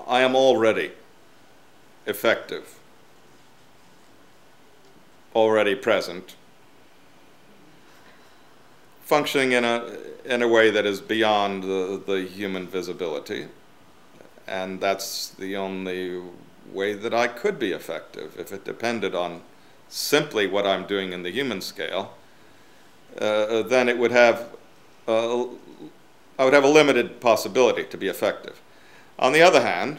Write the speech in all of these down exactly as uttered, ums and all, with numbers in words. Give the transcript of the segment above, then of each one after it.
I am already effective, already present, functioning in a, in a way that is beyond the, the human visibility. And that's the only way that I could be effective. If it depended on simply what I'm doing in the human scale, uh, then it would have, uh, I would have a limited possibility to be effective. On the other hand,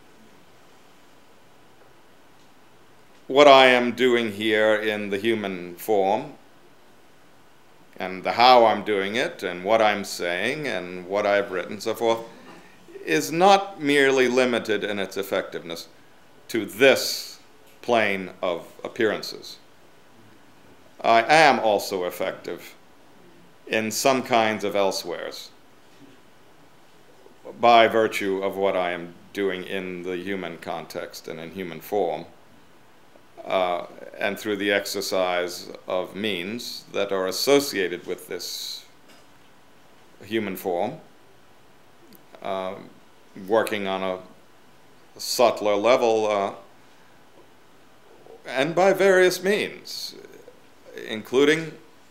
what I am doing here in the human form, and the how I'm doing it, and what I'm saying, and what I've written, and so forth, is not merely limited in its effectiveness to this plane of appearances. I am also effective in some kinds of elsewheres by virtue of what I am doing in the human context and in human form, uh, and through the exercise of means that are associated with this human form, uh, working on a subtler level, uh, and by various means, including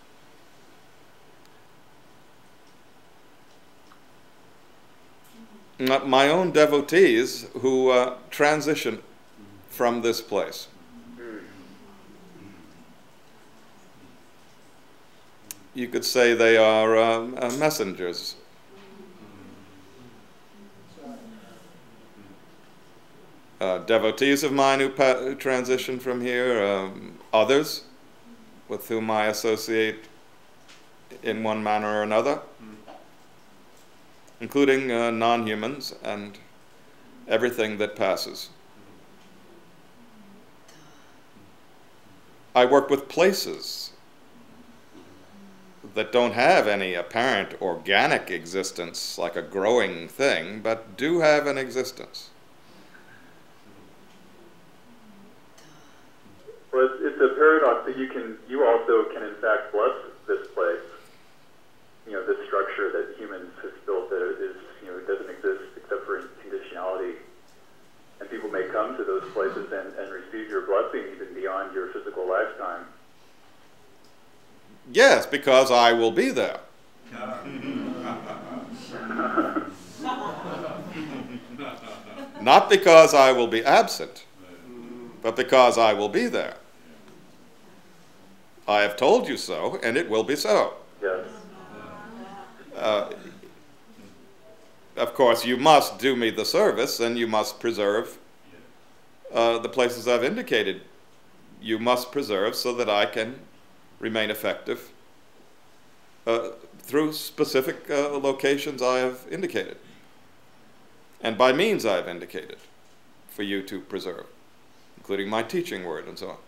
my own devotees who uh, transition from this place. You could say they are um, uh, messengers. Uh, devotees of mine who, pa who transition from here, um, others with whom I associate in one manner or another, including uh, non-humans and everything that passes. I work with places that don't have any apparent organic existence like a growing thing, but do have an existence. Well, it's, it's a paradox that you can, you also can in fact bless this place. You know, this structure that humans have built that is, you know, it doesn't exist except for conditionality. And people may come to those places and, and receive your blessing even beyond your physical lifetime. Yes, because I will be there. Not because I will be absent, but because I will be there. I have told you so, and it will be so. Yes. Uh, of course, you must do me the service, and you must preserve uh, the places I've indicated. You must preserve so that I can remain effective uh, through specific uh, locations I have indicated, and by means I have indicated for you to preserve, including my teaching word and so on.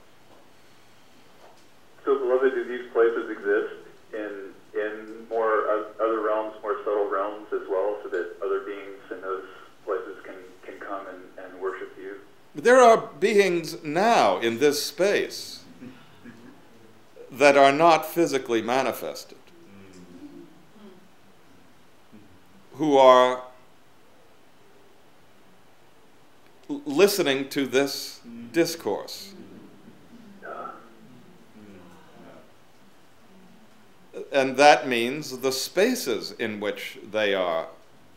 So, beloved, do these places exist in in more uh, other realms, more subtle realms as well, so that other beings in those places can, can come and, and worship you? There are beings now in this space that are not physically manifested, who are listening to this discourse. And that means the spaces in which they are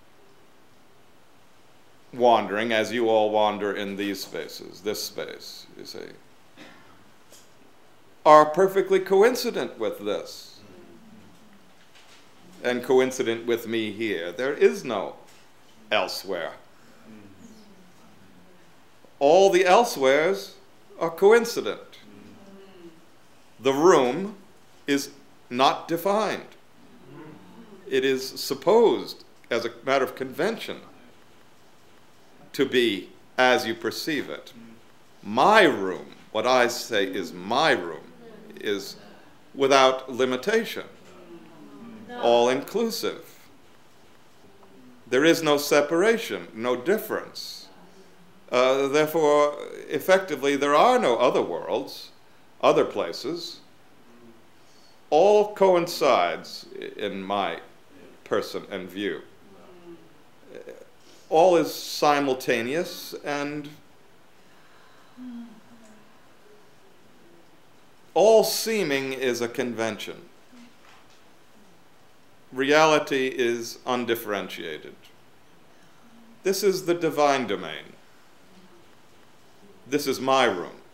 wandering, as you all wander in these spaces, this space, you see, are perfectly coincident with this, and coincident with me here. There is no elsewhere. All the elsewheres are coincident. The room is not defined. It is supposed, as a matter of convention, to be as you perceive it. My room, what I say is my room, is without limitation, all-inclusive. There is no separation, no difference. Uh, therefore, effectively, there are no other worlds, other places. All coincides in my person and view. all is simultaneous, and all seeming is a convention. Reality is undifferentiated. This is the divine domain. This is my room.